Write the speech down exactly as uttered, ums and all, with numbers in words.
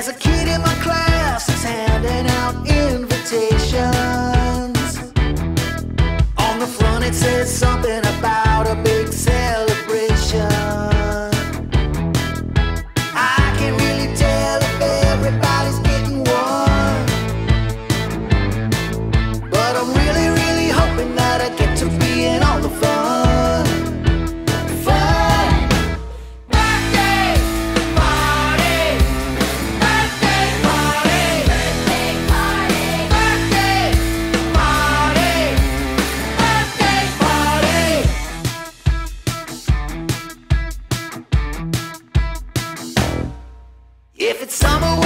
There's a kid in my class that's handing out invitations. On the front it says something about a big celebration. I can't really tell if everybody's getting one, but I'm really, really hoping that I get to be in all the fun. Fun! Birthday party! Birthday party! Birthday party! Birthday party! Birthday party! If it's summer